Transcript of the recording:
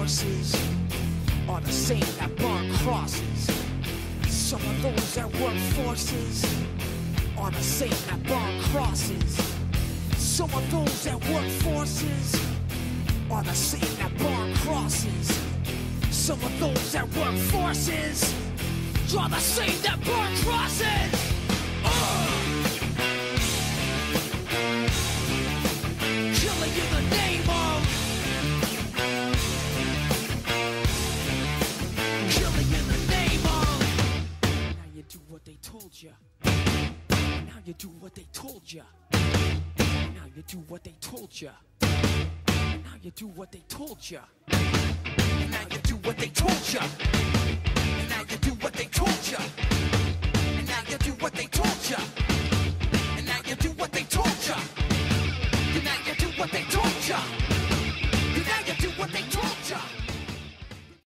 forces are the same that burn crosses. Some of those that work forces are the same that burn crosses. Some of those that work forces are the same that burn crosses. Some of those that work forces are the same that burn crosses. Killing in the name of. Killing in the name of. Now you do what they told you. Now you do what they told you. Now you do what they told you. Now you do what they told you. Now you do what they told you. Now you do what they told you. Now you do what they told you.